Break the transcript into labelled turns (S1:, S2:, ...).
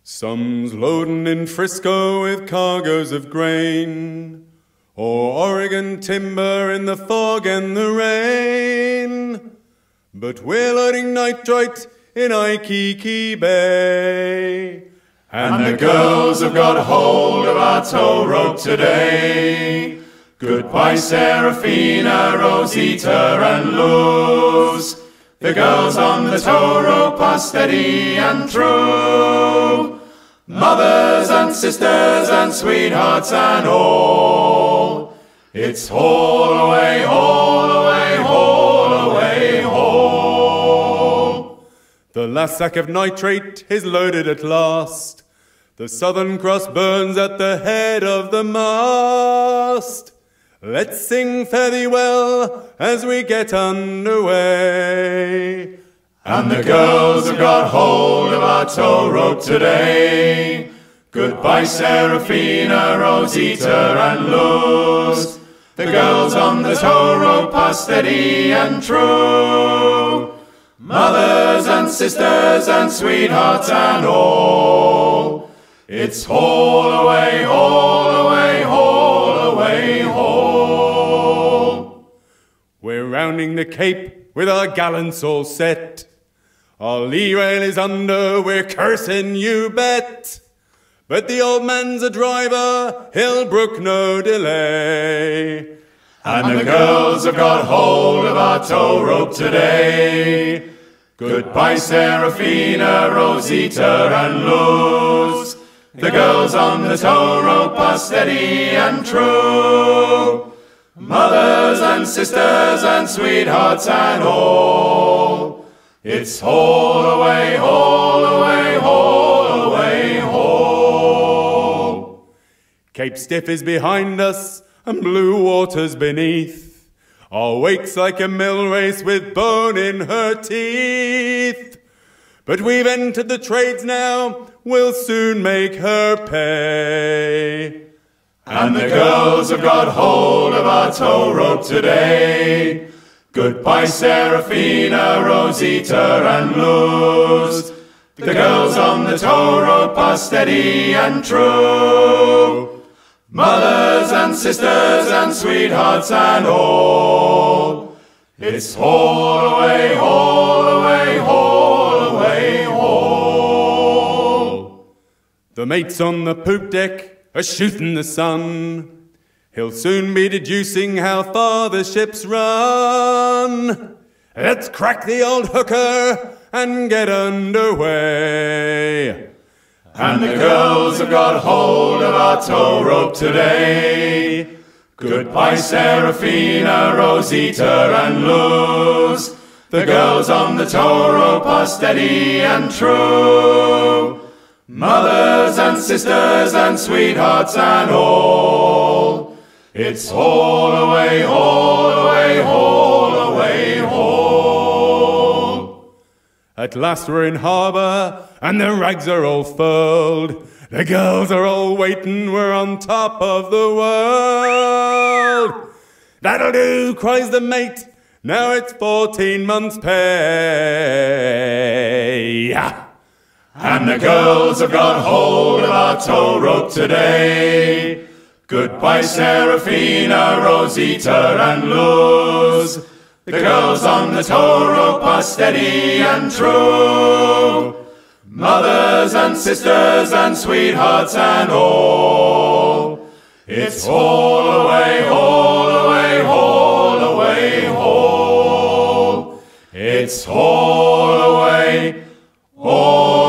S1: Some's loading in Frisco with cargoes of grain, or Oregon timber in the fog and the rain. But we're loading nitrite in Waikiki Bay, and the girls have got hold of our tow rope today. Goodbye Serafina, Rosita and Luz. The girls on the tow rope are steady and true. Mothers and sisters and sweethearts and all. It's haul away, haul away, haul away, haul. The last sack of nitrate is loaded at last. The Southern Cross burns at the head of the mast. Let's sing Fare Thee Well as we get underway. And the girls have got hold of our tow rope today. Goodbye Serafina, Rosita and Luz. The girls on the tow rope are steady and true. Mothers and sisters and sweethearts and all. It's haul away, haul away, haul away, haul. We're rounding the Cape with our gallants all set. Our lee rail is under, we're cursing, you bet. But the old man's a driver, he'll brook no delay. And the girls have got hold of our tow rope today. Goodbye Serafina, Rosita and Luz. The girls on the tow rope are steady and true. Mothers and sisters and sweethearts and all. It's haul away, haul away, haul away, haul. Cape Stiff is behind us and blue waters beneath. Our wake's like a mill race with bone in her teeth. But we've entered the trades now, we'll soon make her pay. And the girls have got hold of our tow rope today. Goodbye Serafina, Rosita and Luz. The girls on the tow rope are steady and true. Mothers and sisters and sweethearts and all. It's haul away, haul away, haul away, haul. The mates on the poop deck are shooting the sun. He'll soon be deducing how far the ships run. Let's crack the old hooker and get underway. And the girls have got hold of our tow rope today. Goodbye Serafina, Rosita and Luz. The girls on the tow rope are steady and true. Mothers and sisters and sweethearts and all. It's haul away, haul away, haul away, haul. At last we're in harbour and the rags are all furled. The girls are all waiting, we're on top of the world. That'll do, cries the mate, now it's 14 months' pay. And the girls have got hold of our tow rope today. Goodbye Serafina, Rosita and Luz. The girls on the tow rope are steady and true. Mothers and sisters and sweethearts and all. It's haul away, haul away, haul away, haul. It's haul away, haul